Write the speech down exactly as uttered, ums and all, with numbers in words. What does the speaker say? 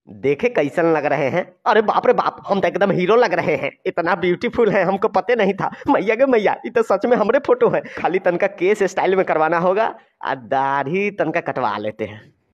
देखे कैसन लग रहे हैं। अरे बाप रे बाप, हम तो एकदम हीरो लग रहे हैं। इतना ब्यूटीफुल है, हमको पते नहीं था। मैया गे मैया, ये तो सच में हमरे फोटो है। खाली तनका केस स्टाइल में करवाना होगा और दाढ़ी तनका कटवा लेते हैं।